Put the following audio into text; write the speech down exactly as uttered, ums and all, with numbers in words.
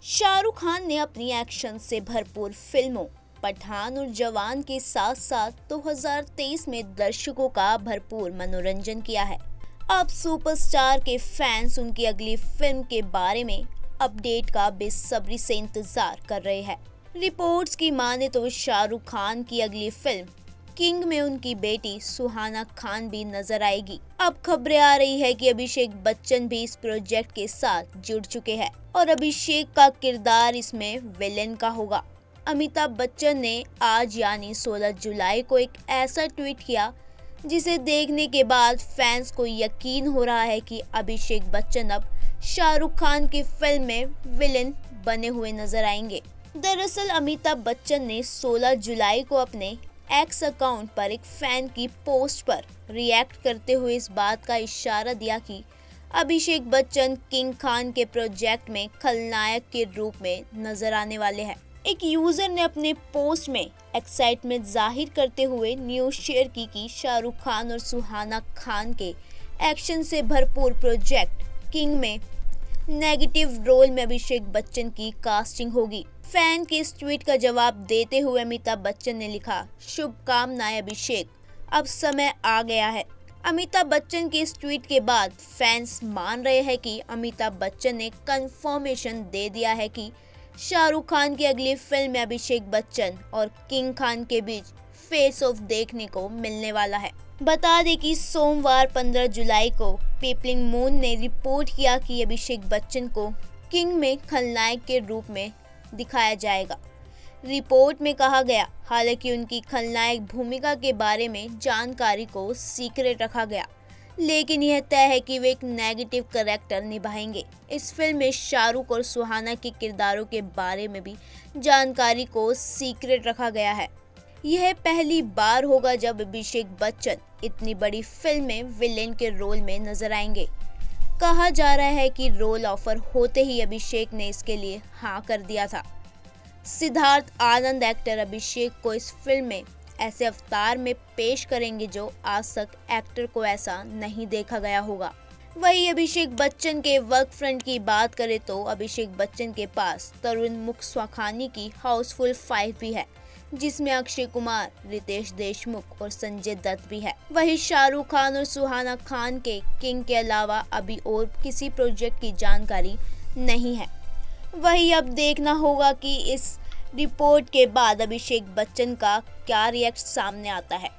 शाहरुख खान ने अपनी एक्शन से भरपूर फिल्मों पठान और जवान के साथ साथ दो हज़ार तेईस में दर्शकों का भरपूर मनोरंजन किया है। अब सुपरस्टार के फैंस उनकी अगली फिल्म के बारे में अपडेट का बेसब्री से इंतजार कर रहे हैं। रिपोर्ट्स की माने तो शाहरुख खान की अगली फिल्म किंग में उनकी बेटी सुहाना खान भी नजर आएगी। अब खबरें आ रही है कि अभिषेक बच्चन भी इस प्रोजेक्ट के साथ जुड़ चुके हैं और अभिषेक का किरदार इसमें विलेन का होगा। अमिताभ बच्चन ने आज यानी सोलह जुलाई को एक ऐसा ट्वीट किया जिसे देखने के बाद फैंस को यकीन हो रहा है कि अभिषेक बच्चन अब शाहरुख खान की फिल्म में विलेन बने हुए नजर आएंगे। दरअसल अमिताभ बच्चन ने सोलह जुलाई को अपने एक्स अकाउंट पर एक फैन की पोस्ट पर रिएक्ट करते हुए इस बात का इशारा दिया कि अभिषेक बच्चन किंग खान के प्रोजेक्ट में खलनायक के रूप में नजर आने वाले हैं। एक यूजर ने अपने पोस्ट में एक्साइटमेंट जाहिर करते हुए न्यूज शेयर की कि शाहरुख खान और सुहाना खान के एक्शन से भरपूर प्रोजेक्ट किंग में नेगेटिव रोल में अभिषेक बच्चन की कास्टिंग होगी। फैन के इस ट्वीट का जवाब देते हुए अमिताभ बच्चन ने लिखा, शुभकामनाएं अभिषेक, अब समय आ गया है। अमिताभ बच्चन के इस ट्वीट के बाद फैंस मान रहे हैं कि अमिताभ बच्चन ने कंफर्मेशन दे दिया है कि शाहरुख खान की अगली फिल्म में अभिषेक बच्चन और किंग खान के बीच फेस ऑफ देखने को मिलने वाला है। बता दें कि सोमवार पंद्रह जुलाई को पीपलिंग मून ने रिपोर्ट किया कि अभिषेक बच्चन को किंग में खलनायक के रूप में दिखाया जाएगा। रिपोर्ट में कहा गया, हालांकि उनकी खलनायक भूमिका के बारे में जानकारी को सीक्रेट रखा गया, लेकिन यह तय है कि वे एक नेगेटिव कैरेक्टर निभाएंगे। इस फिल्म में शाहरुख और सुहाना के किरदारों के बारे में भी जानकारी को सीक्रेट रखा गया है। यह पहली बार होगा जब अभिषेक बच्चन इतनी बड़ी फिल्म में विलेन के रोल में नजर आएंगे। कहा जा रहा है कि रोल ऑफर होते ही अभिषेक ने इसके लिए हाँ कर दिया था। सिद्धार्थ आनंद एक्टर अभिषेक को इस फिल्म में ऐसे अवतार में पेश करेंगे जो आज तक एक्टर को ऐसा नहीं देखा गया होगा। वहीं अभिषेक बच्चन के वर्क फ्रंट की बात करें तो अभिषेक बच्चन के पास तरुण मुखसाखानी की हाउसफुल फाइव भी है, जिसमें अक्षय कुमार, रितेश देशमुख और संजय दत्त भी है। वहीं शाहरुख खान और सुहाना खान के किंग के अलावा अभी और किसी प्रोजेक्ट की जानकारी नहीं है। वहीं अब देखना होगा कि इस रिपोर्ट के बाद अभिषेक बच्चन का क्या रिएक्ट सामने आता है।